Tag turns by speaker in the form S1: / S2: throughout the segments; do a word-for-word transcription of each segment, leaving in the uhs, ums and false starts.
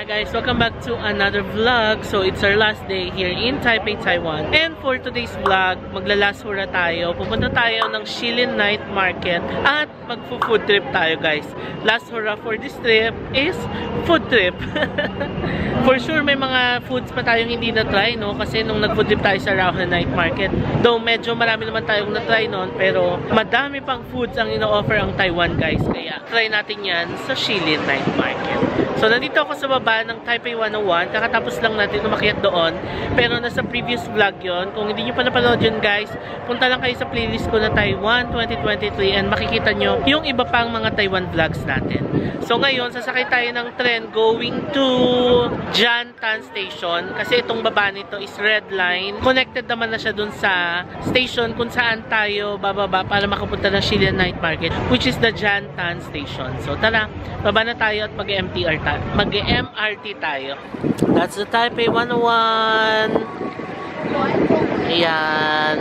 S1: guys, welcome back to another vlog. So it's our last day here in Taipei, Taiwan. And for today's vlog, magla-last hura tayo. Pupunta tayo ng Shilin Night Market at magpo-food trip tayo guys. Last hura for this trip is food trip. For sure may mga foods pa tayong hindi na-try, no? Kasi nung nag-food trip tayo sa Rauhan Night Market, though medyo marami naman tayong na-try noon, pero madami pang foods ang ino-offer ang Taiwan guys. Kaya try natin yan sa Shilin Night Market. So nandito ako sa baba ng Taipei one oh one. Kakatapos lang natin umakyat doon. Pero nasa previous vlog yon. Kung hindi nyo pa napanood yun guys, punta lang kayo sa playlist ko na Taiwan twenty twenty-three and makikita nyo yung iba pang mga Taiwan vlogs natin. So ngayon, sasakay tayo ng tren going to Jiantan Station. Kasi itong baba nito is Red Line. Connected naman na siya dun sa station kung saan tayo bababa para makapunta ng Shilin Night Market, which is the Jiantan Station. So tara, baba na tayo at mag-M T R tayo. Mag-M R T tayo. That's the Taipei one oh one. Ayan.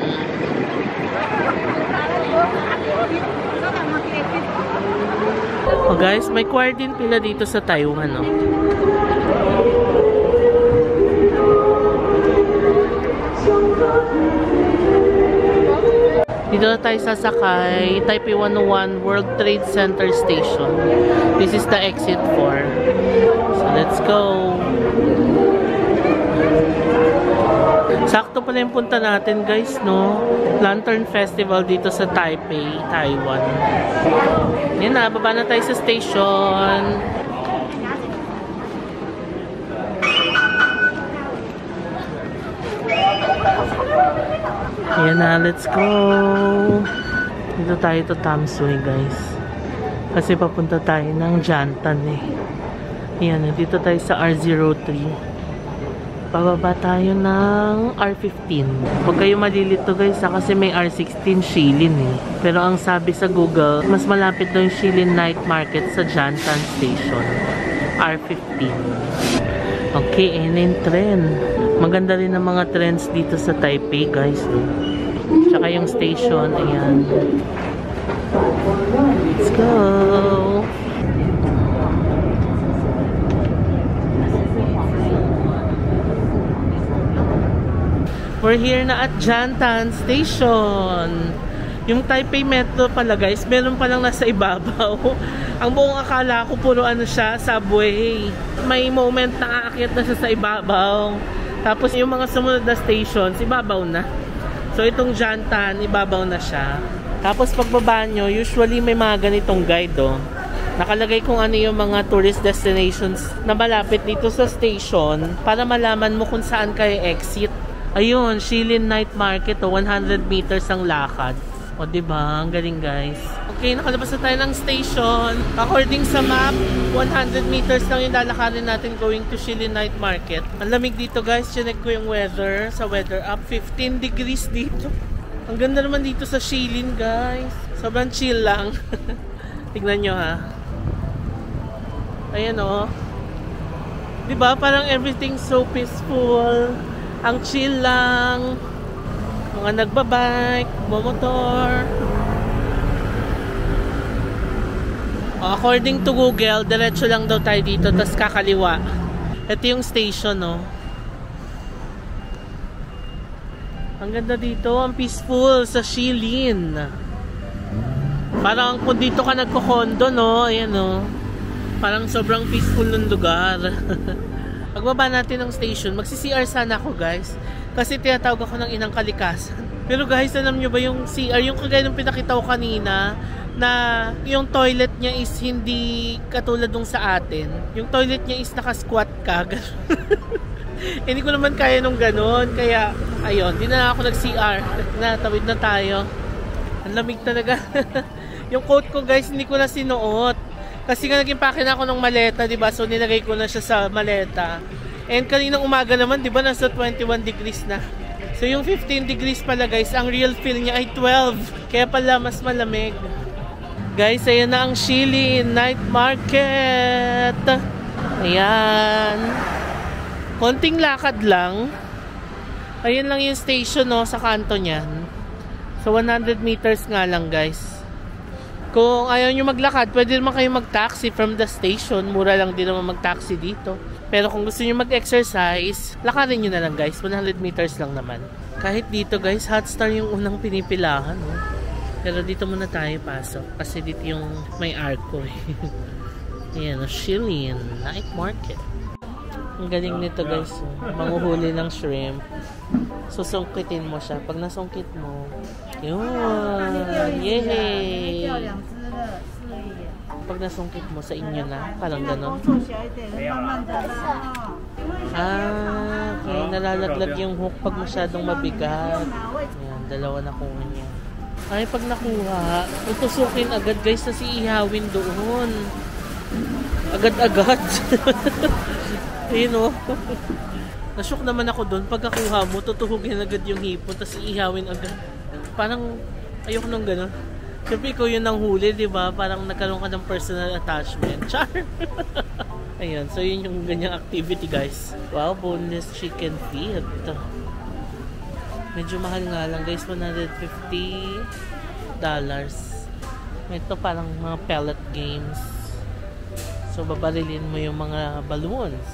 S1: Oh guys, may choir din pila dito sa Taiwan, no? Dito na tayo sasakay, Taipei one oh one World Trade Center Station. This is the exit four. So let's go. Sakto pala yung punta natin guys, no? Lantern Festival dito sa Taipei, Taiwan. Yan na, baba na tayo sa station. Ayan na, let's go. Dito tayo to Tamsui guys. Kasi papunta tayo ng Jiantan eh. Ayan na, dito tayo sa R zero three. Pababa tayo ng R fifteen. Huwag kayo malilito guys ha, kasi may R sixteen Shilin eh. Pero ang sabi sa Google, mas malapit daw yung Shilin Night Market sa Jiantan Station. R fifteen. Okay, and then tren. Maganda rin ang mga trends dito sa Taipei guys. Tsaka yung station, ayan. Let's go! We're here na at Jiantan Station. Yung Taipei Metro pala guys, meron palang nasa ibabaw. Ang buong akala ko puro ano siya, subway. May moment na aakyat na siya sa ibabaw. Tapos yung mga sumunod na stations, ibabaw na. So itong Jiantan, ibabaw na siya. Tapos pagbaba nyo, usually may mga ganitong guide oh. Nakalagay kung ano yung mga tourist destinations na malapit dito sa station para malaman mo kung saan kayo exit. Ayun, Shilin Night Market oh, one hundred meters ang lakad. O diba, ang galing guys. Okay, nakalabas na tayo ng station. According sa map, one hundred meters lang yung lalakarin natin going to Shilin Night Market. Ang lamig dito guys, chinek ko yung weather. Sa weather up, fifteen degrees dito. Ang ganda naman dito sa Shilin guys. Sobrang chill lang. Tignan nyo ha. Ayan o. Diba, parang everything so peaceful. Ang chill lang. Mga nagbabike, bumotor. According to Google, diretso lang daw tayo dito, tas kakaliwa. Ito yung station, no? Ang ganda dito, ang peaceful sa Shilin. Parang kung dito ka nagko-condo, no? Ayan, no? Parang sobrang peaceful ng lugar. Pagbaba natin ng station, magsi-C R sana ako guys. Kasi tinatawag ako ng inang kalikasan. Pero guys, alam nyo ba yung C R, yung kagaya ng pinakita ko kanina, na yung toilet niya is hindi katulad nung sa atin. Yung toilet niya is naka-squat ka. Hindi ko naman kaya nung ganon. Kaya, ayun, di na ako nag-C R. Natawid na tayo. Ang lamig talaga. Yung coat ko guys, hindi ko na sinuot. Kasi nga naging pake na ako ng maleta, diba? So nilagay ko na siya sa maleta. And kaninang umaga naman, diba? Nasa twenty-one degrees na. So yung fifteen degrees pala guys, ang real feel niya ay twelve. Kaya pala mas malamig. Guys, ayan na ang Shilin Night Market. Ayan. Konting lakad lang. Ayan lang yung station no, sa kanto niyan. So one hundred meters nga lang guys. Kung ayaw nyo maglakad, pwede naman kayo mag-taxi from the station. Mura lang din naman mag-taxi dito. Pero kung gusto nyo mag-exercise, lakarin nyo na lang guys. one hundred meters lang naman. Kahit dito guys, Hotstar yung unang pinipilahan. Oh. Pero dito muna tayo pasok. Kasi dito yung may arco eh. Ayan, oh, Shilin Night Market. Ang galing nito guys. Oh. Manguhuli ng shrimp. Susungkitin mo siya. Pag nasungkit mo, yun. Yay! Pag nasungkit mo sa inyo na, parang ganon. Ah, okay. Nalalaglag yung hook pag masyadong mabigat. Ayan, dalawa na kuha niya. Ay, pag nakuha, utusukin agad guys na si ihawin doon. Agad-agad. Ayun o. Nashock naman ako doon. Pag nakuha mo, tutuhugin agad yung hipon, tapos ihawin agad. Parang, ayoko nung gano'n. Siyempre, ikaw yun ang huli, di ba? Parang nagkaroon ka ng personal attachment. Char! Ayun, so yun yung ganyang activity, guys. Wow, boneless chicken feet. Medyo mahal nga lang, guys. one hundred fifty dollars. Ito parang mga pellet games. So, babarilin mo yung mga balloons.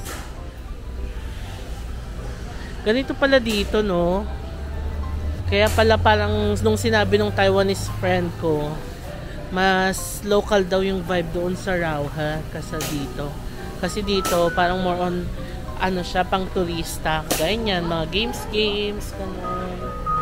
S1: Ganito pala dito, no? Kaya pala parang nung sinabi ng Taiwanese friend ko, mas local daw yung vibe doon sa Rauha kasi dito. Kasi dito parang more on ano siya, pang turista. Ganyan, mga games games, ganun.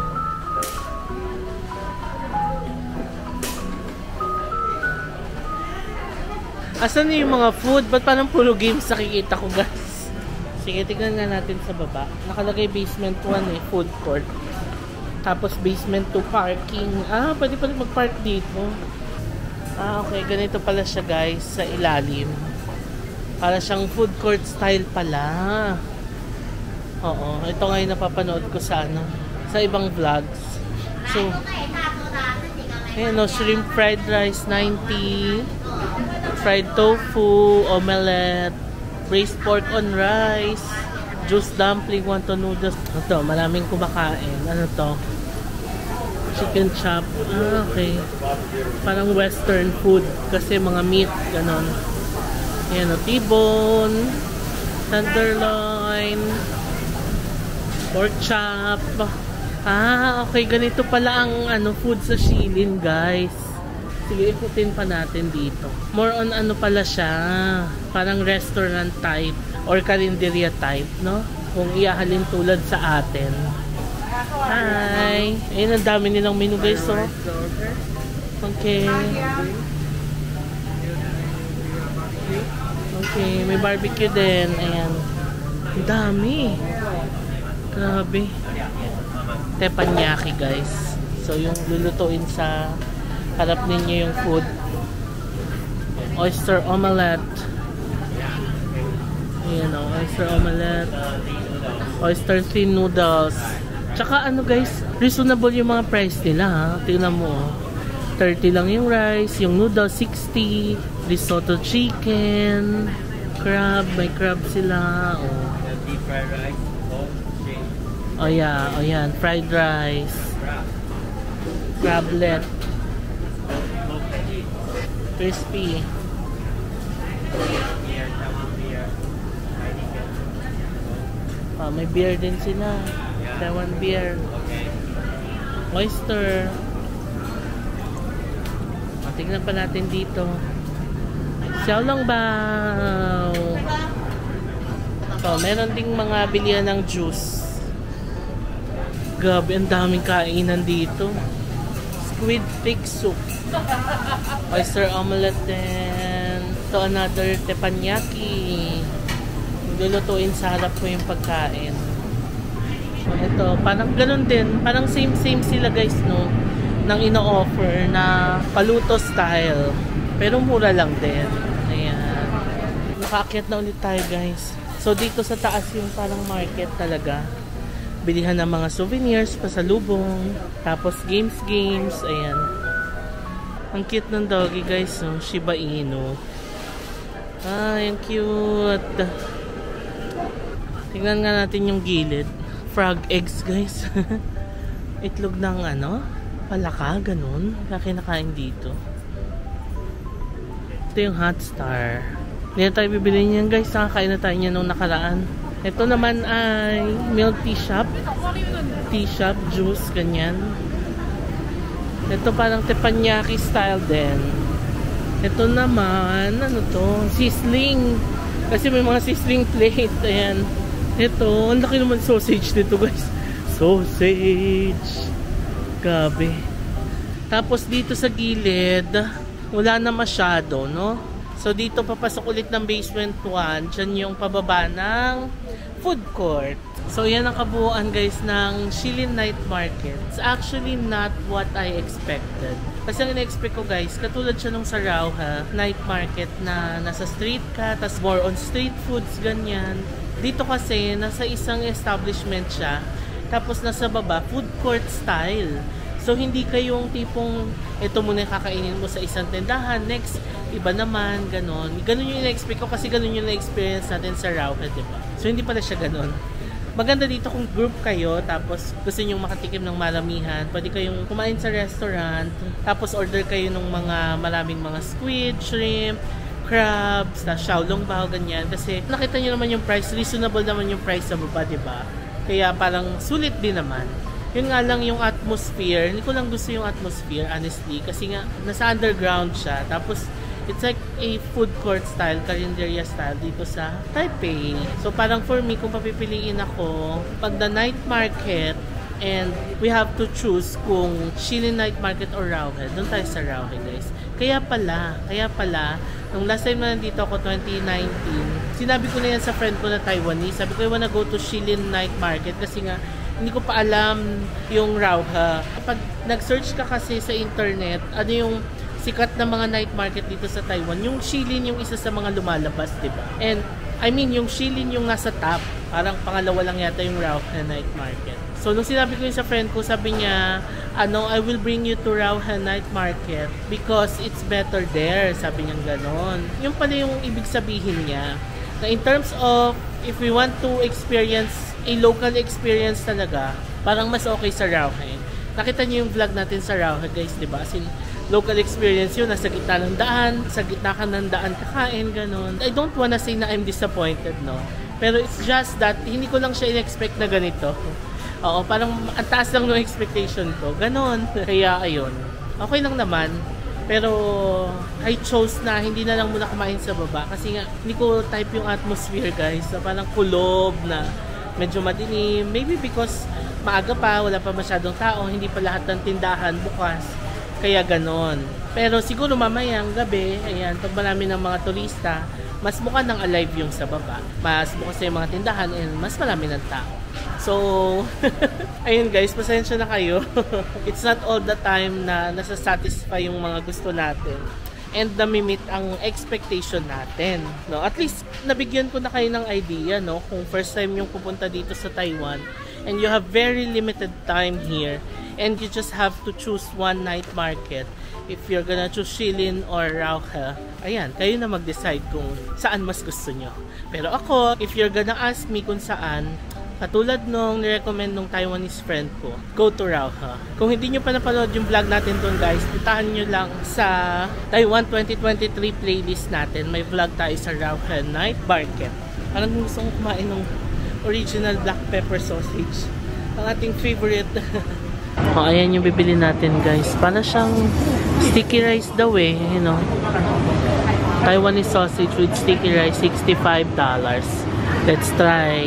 S1: Asan na yung mga food? Ba't parang puro games nakikita ko guys? Sige, tignan nga natin sa baba. Nakalagay basement one eh, food court. Tapos basement two parking. Ah, pwede pala mag-park dito. Ah, okay. Ganito pala siya guys sa ilalim. Para siyang food court style pala. Oo. Ito nga yung napapanood ko sa ano, sa ibang vlogs. So, ayan o, shrimp fried rice ninety. Fried tofu, omelette, braised pork on rice, juice dumpling, wonton noodles. Ito, maraming kumakain. Ano to? Chicken chop. Ah, okay. Parang western food. Kasi mga meat, ganon. Ayan o, T-bone, tenderloin, pork chop. Ah, okay. Ganito pala ang ano, food sa Shilin, guys. Sige, ikutin pa natin dito. More on ano pala siya. Parang restaurant type or karinderya type, no? Kung iahalin tulad sa atin. Hi! Ayun, ang dami nilang menu guys, so. Okay. Okay, may barbecue din. Ayan. Ang dami. Grabe. Teppanyaki guys. So, yung lulutuin sa harap ninyo yung food. Oyster omelette. Ayan o, oyster omelette. Oyster thin noodles. Tsaka ano guys, reasonable yung mga price nila ha. Tingnan mo o. thirty lang yung rice, yung noodles sixty, risotto chicken, crab, may crab sila. O. Oh yeah, oh yan, fried rice. Crablet. Crispy. Ah, may beer din sila. Taiwan beer. Oyster. Ah, tingnan pa natin dito. Xiaolongbao. So, meron ding mga bilihan ng juice. Grabe, ang daming kainan dito. Squid thick soup. Oyster omelette din. Ito another teppanyaki. Lulutuin sa harap ko yung pagkain. So, ito, parang ganun din. Parang same-same sila guys, no? Nang ino-offer na paluto style. Pero mura lang din. Ayan. Nakaakyat na ulit tayo guys. So, dito sa taas yung parang market talaga. Bilihan ng mga souvenirs, pasalubong. Tapos games-games. Ayan. Ang cute ng doggy guys, no? Shiba Inu. Ay, ang cute. Tingnan nga natin yung gilid. Frog eggs guys. Itlog ng ano? Palaka, ganun. Kaya kinakain dito. Ito yung Hot Star. Hindi na tayo bibili niyan guys. Nakakain na tayo niya nung nakaraan. Ito naman ay milk tea shop. Tea shop, juice, ganyan. Ito parang teppanyaki style din. Ito naman, ano to? Sizzling. Kasi may mga sizzling plate. Ayan. Ito, ang laki naman sausage dito guys. Sausage. Gabi. Tapos dito sa gilid, wala na masyado, no? So dito papasok ulit ng basement one. Diyan yung pababa ng food court. So yan ang kabuuan guys ng Shilin Night Market. It's actually not what I expected. Kasi ang ina-expect ko guys, katulad siya nung sa Rauha Night Market na nasa street ka, tas more on street foods, ganyan. Dito kasi nasa isang establishment siya, tapos nasa baba food court style. So hindi kayong tipong ito muna kakainin mo sa isang tindahan, next iba naman, ganon. Ganon yung ina-expect ko kasi ganon yung na-experience natin sa Rauha, diba? So hindi pala siya ganon. Maganda dito kung group kayo, tapos gusto nyo makatikim ng maramihan, pwede kayong kumain sa restaurant, tapos order kayo ng mga maraming mga squid, shrimp, crabs, na xiaolong bao, ganyan. Kasi nakita nyo naman yung price, reasonable naman yung price sa baba, diba? Kaya parang sulit din naman. Yun nga lang yung atmosphere, hindi ko lang gusto yung atmosphere, honestly, kasi nga nasa underground siya, tapos it's like a food court style, carinderia style dito sa Taipei. So parang for me, kung papipiliin ako, pag the night market, and we have to choose kung Shilin Night Market or Rauhe, doon tayo sa Rauhe guys. Kaya pala, kaya pala, nung last time na nandito ako, twenty nineteen, sinabi ko na yan sa friend ko na Taiwanese, sabi ko, I wanna go to Shilin Night Market kasi nga, hindi ko pa alam yung Rauhe. Kapag nag-search ka kasi sa internet, ano yung sikat na mga night market dito sa Taiwan, yung Shilin yung isa sa mga lumalabas, diba? And, I mean, yung Shilin yung nasa top, parang pangalawa lang yata yung Rauhe Night Market. So, nung sinabi ko yun sa friend ko, sabi niya, ano, I will bring you to Rauhe Night Market because it's better there, sabi niya ganon. Yung pala yung ibig sabihin niya, na in terms of, if we want to experience a local experience talaga, parang mas okay sa Rauhe. Nakita niyo yung vlog natin sa Rauhe guys, diba? As in, local experience yun, nasa gitna ng daan, sa gitna ka ng daan kakain, ganon. I don't wanna say na I'm disappointed, no? Pero it's just that, hindi ko lang siya in-expect na ganito. Oo, parang ang taas lang ng expectation ko, ganon. Kaya, ayun. Okay lang naman. Pero, I chose na hindi na lang muna kumain sa baba. Kasi nga, hindi ko type yung atmosphere, guys. Na parang kulob na medyo madilim. Maybe because maaga pa, wala pa masyadong tao, hindi pa lahat ng tindahan bukas. Kaya ganon. Pero siguro mamayang gabi, ayan, pag marami ng mga turista, mas mukha ng alive yung sa baba. Mas bukas yung mga tindahan and mas marami ng tao. So, ayun guys, pasensya na kayo. It's not all the time na nasa-satisfy yung mga gusto natin. And nami-meet ang expectation natin. No? At least, nabigyan ko na kayo ng idea, no? Kung first time yung pupunta dito sa Taiwan, and you have very limited time here, and you just have to choose one night market. If you're gonna choose Shilin or Rauhe, ayan, kayo na mag-decide kung saan mas gusto nyo. Pero ako, if you're gonna ask me kung saan, katulad nung nirecommend nung Taiwanese friend ko, go to Rauhe. Kung hindi nyo pa napanood yung vlog natin doon guys, puntahan nyo lang sa Taiwan twenty twenty-three playlist natin. May vlog tayo sa Rauhe Night Market. Parang gusto kong kumain ng original black pepper sausage. Ang ating favorite. Oh, ayan yung bibili natin guys. Para siyang sticky rice daw eh, you know. Taiwanese sausage with sticky rice, sixty-five dollars. Let's try.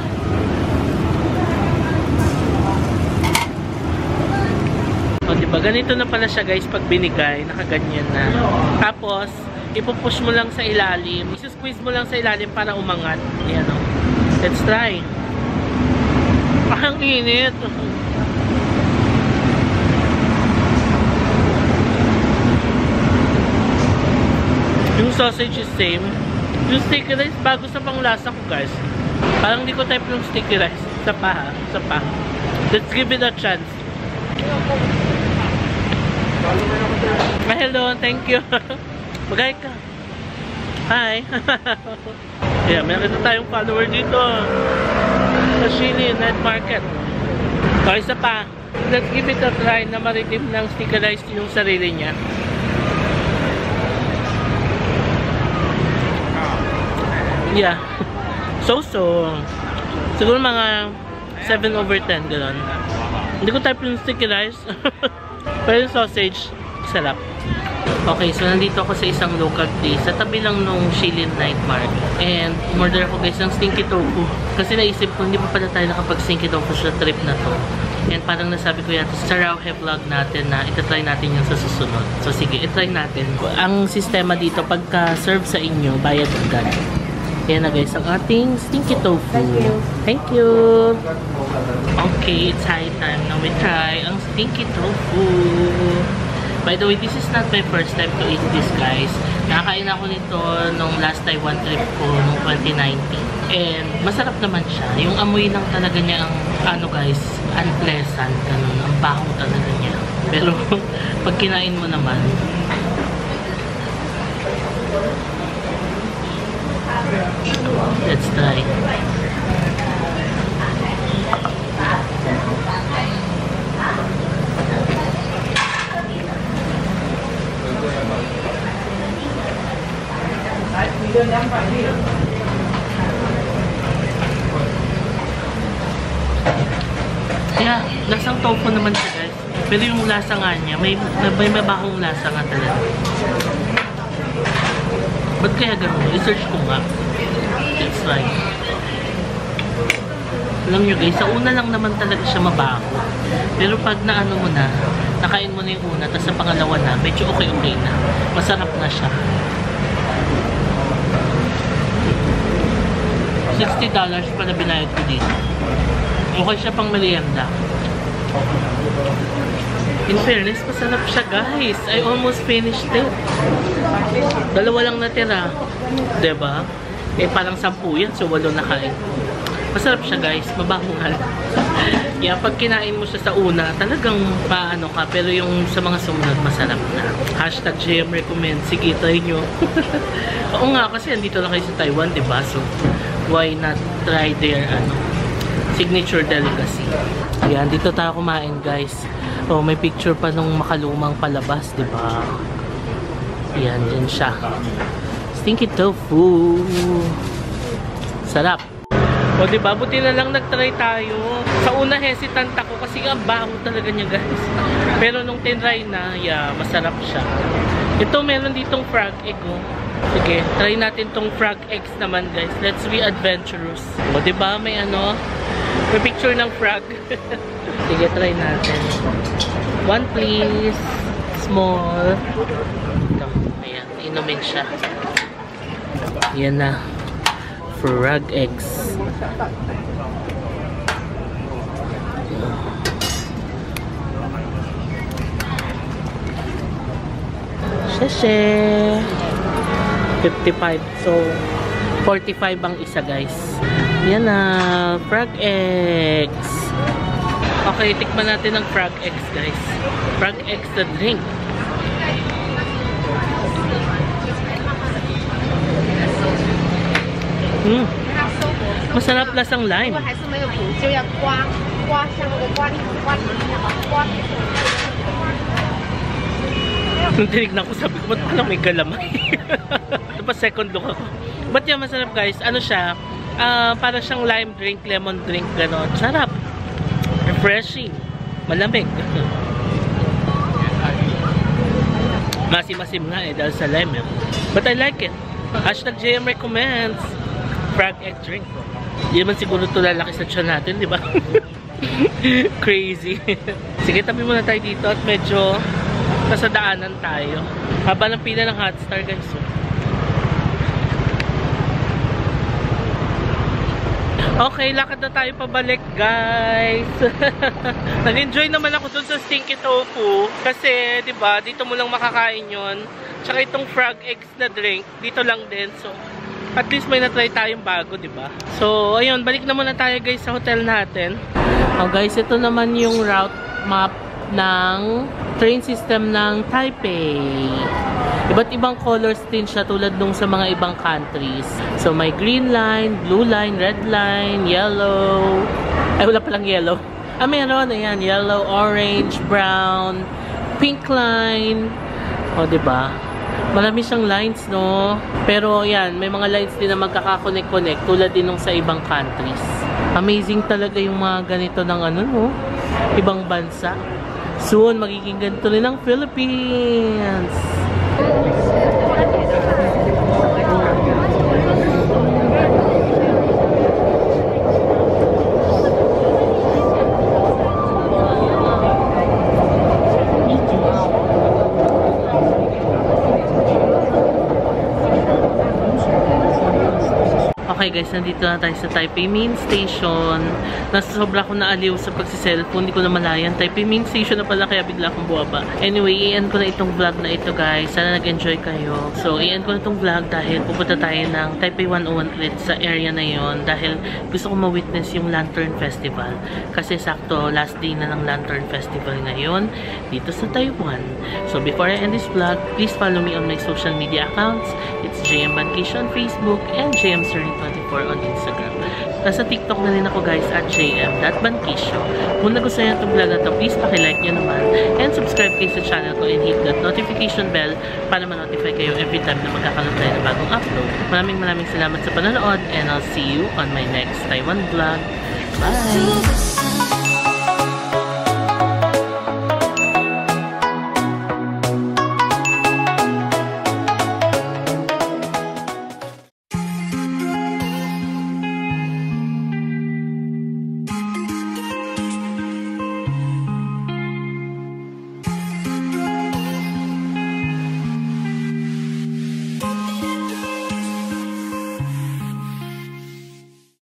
S1: O, diba? Ganito na pala siya guys pag binigay. Nakaganyan na. Tapos, ipupush mo lang sa ilalim. Isusqueeze mo lang sa ilalim para umangat. Ayan o. Let's try. Ah, ang init. Yung sausage is same. Yung sticky rice, bago sa panglasa ko guys. Parang di ko type yung sticky rice. Isa pa ha. Isa pa. Let's give it a chance. Ah, hello. Thank you. Magay ka. Hi. Yeah, may nakita tayong follower dito. Sa Shilin Night Market. So, isa pa. Let's give it a try na maritim ng sticky rice yung sarili niya. Yeah. So-so. Siguro mga seven over ten, gano'n. Hindi ko type yung sticky rice. Pero yung sausage, sarap. Okay, so nandito ako sa isang local place sa tabi lang nung Shilin Night Market. And umorder ako guys ng stinky tofu. Kasi naisip ko, hindi pa pala tayo nakapag-stinky tofu sa trip na to. And parang nasabi ko yata sa Rauhe vlog natin na itatry natin yung sa susunod. So sige, itry natin. Ang sistema dito, pagka-serve sa inyo, bayad agad. Yan na guys, ang ating stinky tofu. Thank you. Thank you. Okay, it's high time na we try ang stinky tofu. By the way, this is not my first time to eat this, guys. Nakakain ako nito nung last Taiwan trip ko nung twenty nineteen. And masarap naman siya. Yung amoy lang talaga niya ang, ano guys, unpleasant. Ganun, ang baho talaga niya. Pero pag kinain mo naman, let's try. Kaya, lasang tofu naman siya guys. Pero yung lasa nga niya, may, may mabahong lasa nga talaga. Ba't kaya gano'n? I-search ko nga. Let's try. Alam nyo guys, sa una lang naman talaga siya mabaho. Pero pag naano mo na, nakain mo na yung una, tapos sa pangalawa na, medyo okay-okay na. Masarap na siya. sixty dollars pa na binayad ko dito. Okay siya pang merienda. In fairness, masarap siya guys. I almost finished it. Dalawa lang natira. Diba? Eh parang sampu yan, so walo na kain. Masarap siya guys, mabahungal. Yeah, pag kinain mo siya sa una, talagang paano ka. Pero yung sa mga sumunod, masarap na. Hashtag J M recommend. Sige, try nyo. Oo nga, kasi andito lang kayo sa Taiwan, diba? So, why not try their ano, signature delicacy. Yan, dito tayo kumain guys. Oh, may picture pa nung makalumang palabas, di ba? Yan, yan siya. Stinky tofu. Sarap. O, di ba? Buti na lang nagtry tayo. Sa una hesitant ako kasi ang baho talaga niya guys. Pero nung tinry na, yeah, masarap siya. Ito, meron ditong frog egg, oh. Sige, try natin tong frog eggs naman guys. Let's be adventurous. O, diba? May ano? May picture ng frog. Sige, try natin. One please. Small. Ito. Ayan, inumin siya. Yan na. Frog eggs. Sheshe. fifty-five. So, forty-five ang isa, guys. Yan na. Frog eggs. Okay, tikman natin ang frog eggs, guys. Frog eggs the drink. Hmm. Masarap lasang lime. Nung tinignan ko, sabi ko, ba't parang may galamay? Ito pa second look ako. But yan, masarap guys. Ano siya? Uh, para siyang lime drink, lemon drink, gano'n. Sarap. Refreshing. Malamig. Masim-masim nga eh, dahil sa lime eh. But I like it. Hashtag J M recommends. Frog egg drink. Hindi naman siguro ito lalaki sa tiyan natin, di ba? Crazy. Sige, tabi muna tayo dito at medyo nasa daanan tayo. Haba ng pila ng Hotstar guys. Okay, lakad na tayo pabalik guys. Nag-enjoy naman ako dun sa stinky tofu. Kasi, di ba, dito mo lang makakain yon. Tsaka itong frog eggs na drink, dito lang din. So, at least may na-try tayong bago, di ba? So, ayun, balik na muna tayo guys sa hotel natin. Oh guys, ito naman yung route map ng train system ng Taipei. Iba't ibang colors din siya tulad nung sa mga ibang countries. So, may green line, blue line, red line, yellow. Ay, wala palang yellow. Ah, meron. Ayan, yellow, orange, brown, pink line. O, diba? Marami siyang lines, no? Pero yan, may mga lines din na magkakakonect-connect tulad din nung sa ibang countries. Amazing talaga yung mga ganito ng ano, no? Ibang bansa. Soon, magiging ganito rin ang Philippines. Okay guys, nandito na tayo sa Taipei Main Station. Nasobra ko na aliw sa pagsiselfone, hindi ko na malayan. Taipei Main Station na pala, kaya bigla akong buwaba. Anyway, i-end ko na itong vlog na ito guys. Sana nag-enjoy kayo. So, i-end ko na itong vlog dahil pupunta tayo ng Taipei one oh one ulit sa area na yon dahil gusto ko ma-witness yung Lantern Festival. Kasi sakto, last day na ng Lantern Festival ngayon dito sa Taiwan. So, before I end this vlog, please follow me on my social media accounts. It's J M Bankisho on Facebook and J M Serene twenty-four on Instagram. Nasa TikTok na rin ako guys at j m dot bankisho. Kung nagustuhan nyo itong vlog na ito, please pakilike nyo naman and subscribe kayo sa channel ko and hit that notification bell para ma-notify kayo every time na magkakaroon tayo ng bagong upload. Maraming maraming salamat sa panonood and I'll see you on my next Taiwan vlog. Bye!